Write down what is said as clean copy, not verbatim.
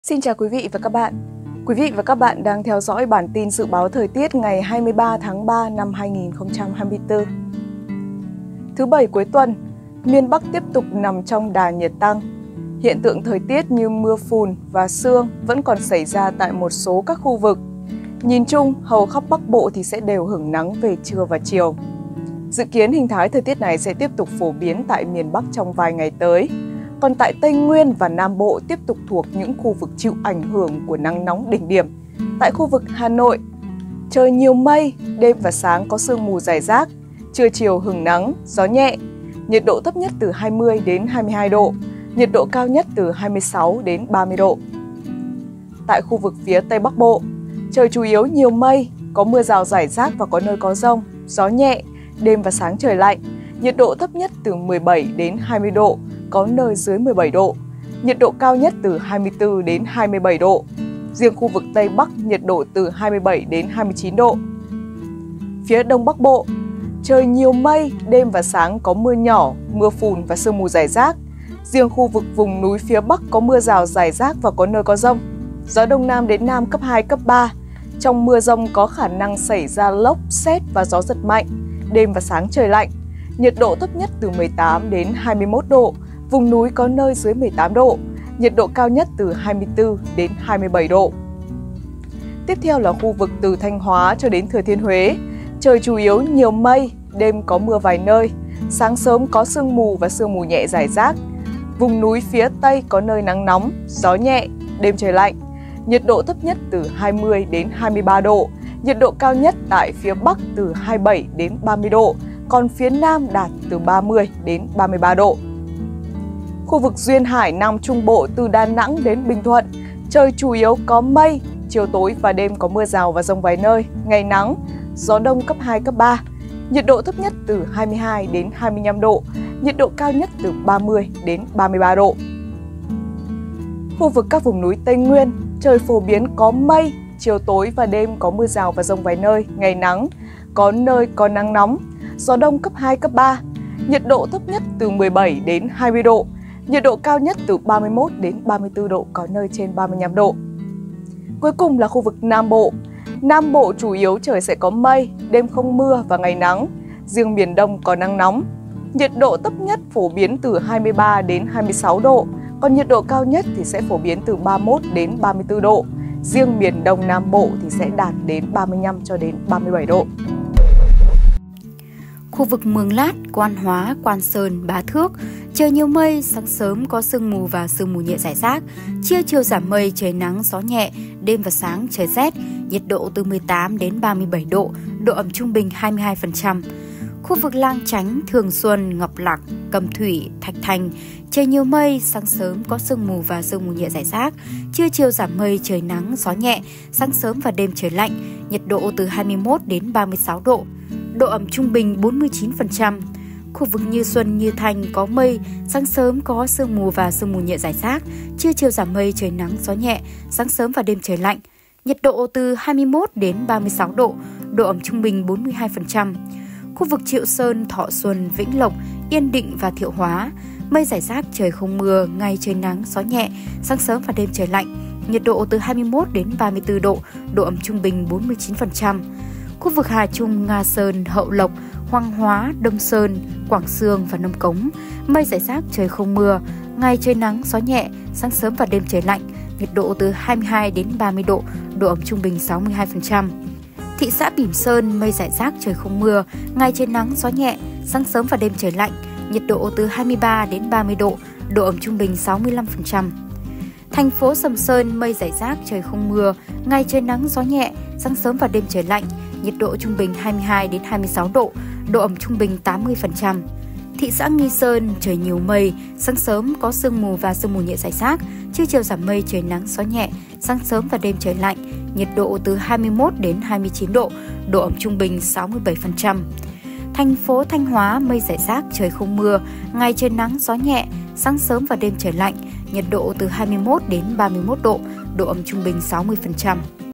Xin chào quý vị và các bạn. Quý vị và các bạn đang theo dõi bản tin dự báo thời tiết ngày 23 tháng 3 năm 2024. Thứ Bảy cuối tuần, miền Bắc tiếp tục nằm trong đà nhiệt tăng. Hiện tượng thời tiết như mưa phùn và sương vẫn còn xảy ra tại một số các khu vực. Nhìn chung, hầu khắp Bắc Bộ thì sẽ đều hửng nắng về trưa và chiều. Dự kiến hình thái thời tiết này sẽ tiếp tục phổ biến tại miền Bắc trong vài ngày tới. Còn tại Tây Nguyên và Nam Bộ tiếp tục thuộc những khu vực chịu ảnh hưởng của nắng nóng đỉnh điểm. Tại khu vực Hà Nội, trời nhiều mây, đêm và sáng có sương mù rải rác, trưa chiều hửng nắng, gió nhẹ. Nhiệt độ thấp nhất từ 20 đến 22 độ, nhiệt độ cao nhất từ 26 đến 30 độ. Tại khu vực phía Tây Bắc Bộ, trời chủ yếu nhiều mây, có mưa rào rải rác và có nơi có dông, gió nhẹ, đêm và sáng trời lạnh, nhiệt độ thấp nhất từ 17 đến 20 độ, có nơi dưới 17 độ, nhiệt độ cao nhất từ 24 đến 27 độ. Riêng khu vực Tây Bắc nhiệt độ từ 27 đến 29 độ. Phía Đông Bắc Bộ, trời nhiều mây, đêm và sáng có mưa nhỏ, mưa phùn và sương mù rải rác. Riêng khu vực vùng núi phía Bắc có mưa rào rải rác và có nơi có dông. Gió Đông Nam đến Nam cấp 2, cấp 3. Trong mưa dông có khả năng xảy ra lốc, sét và gió giật mạnh. Đêm và sáng trời lạnh. Nhiệt độ thấp nhất từ 18 đến 21 độ. Vùng núi có nơi dưới 18 độ, nhiệt độ cao nhất từ 24 đến 27 độ. Tiếp theo là khu vực từ Thanh Hóa cho đến Thừa Thiên Huế. Trời chủ yếu nhiều mây, đêm có mưa vài nơi, sáng sớm có sương mù và sương mù nhẹ rải rác. Vùng núi phía Tây có nơi nắng nóng, gió nhẹ, đêm trời lạnh. Nhiệt độ thấp nhất từ 20 đến 23 độ, nhiệt độ cao nhất tại phía Bắc từ 27 đến 30 độ, còn phía Nam đạt từ 30 đến 33 độ. Khu vực duyên hải Nam Trung Bộ từ Đà Nẵng đến Bình Thuận, trời chủ yếu có mây, chiều tối và đêm có mưa rào và dông vài nơi, ngày nắng, gió đông cấp 2, cấp 3. Nhiệt độ thấp nhất từ 22 đến 25 độ, nhiệt độ cao nhất từ 30 đến 33 độ. Khu vực các vùng núi Tây Nguyên, trời phổ biến có mây, chiều tối và đêm có mưa rào và dông vài nơi, ngày nắng, có nơi có nắng nóng, gió đông cấp 2, cấp 3. Nhiệt độ thấp nhất từ 17 đến 20 độ, nhiệt độ cao nhất từ 31 đến 34 độ, có nơi trên 35 độ. Cuối cùng là khu vực Nam Bộ. Nam Bộ chủ yếu trời sẽ có mây, đêm không mưa và ngày nắng. Riêng miền Đông có nắng nóng. Nhiệt độ thấp nhất phổ biến từ 23 đến 26 độ, còn nhiệt độ cao nhất thì sẽ phổ biến từ 31 đến 34 độ. Riêng miền Đông Nam Bộ thì sẽ đạt đến 35 cho đến 37 độ. Khu vực Mường Lát, Quan Hóa, Quan Sơn, Bá Thước, trời nhiều mây, sáng sớm có sương mù và sương mù nhẹ rải rác, trưa chiều giảm mây, trời nắng, gió nhẹ, đêm và sáng trời rét, nhiệt độ từ 18 đến 37 độ, độ ẩm trung bình 22%. Khu vực Lang Chánh, Thường Xuân, Ngọc Lặc, Cẩm Thủy, Thạch Thành, trời nhiều mây, sáng sớm có sương mù và sương mù nhẹ rải rác, trưa chiều giảm mây, trời nắng, gió nhẹ, sáng sớm và đêm trời lạnh, nhiệt độ từ 21 đến 36 độ. Độ ẩm trung bình 49%. Khu vực Như Xuân, Như Thanh có mây, sáng sớm có sương mù và sương mù nhẹ rải rác, trưa chiều giảm mây, trời nắng, gió nhẹ, sáng sớm và đêm trời lạnh, nhiệt độ từ 21 đến 36 độ, độ ẩm trung bình 42%. Khu vực Triệu Sơn, Thọ Xuân, Vĩnh Lộc, Yên Định và Thiệu Hóa, mây rải rác, trời không mưa, ngày trời nắng, gió nhẹ, sáng sớm và đêm trời lạnh, nhiệt độ từ 21 đến 34 độ, độ ẩm trung bình 49%. Khu vực Hà Trung, Nga Sơn, Hậu Lộc, Hoàng Hóa, Đông Sơn, Quảng Xương và Nông Cống, mây rải rác, trời không mưa, ngày trời nắng, gió nhẹ, sáng sớm và đêm trời lạnh, nhiệt độ từ 22 đến 30 độ, độ ẩm trung bình 62%. Thị xã Bỉm Sơn, mây rải rác, trời không mưa, ngày trời nắng, gió nhẹ, sáng sớm và đêm trời lạnh, nhiệt độ từ 23 đến 30 độ, độ ẩm trung bình 65%. Thành phố Sầm Sơn, mây rải rác, trời không mưa, ngày trời nắng, gió nhẹ, sáng sớm và đêm trời lạnh, nhiệt độ trung bình 22 đến 26 độ, độ ẩm trung bình 80%. Thị xã Nghi Sơn, trời nhiều mây, sáng sớm có sương mù và sương mù nhẹ rải rác, trưa chiều giảm mây, trời nắng, gió nhẹ, sáng sớm và đêm trời lạnh, nhiệt độ từ 21 đến 29 độ, độ ẩm trung bình 67%. Thành phố Thanh Hóa, mây rải rác, trời không mưa, ngày trời nắng, gió nhẹ, sáng sớm và đêm trời lạnh, nhiệt độ từ 21 đến 31 độ, độ ẩm trung bình 60%.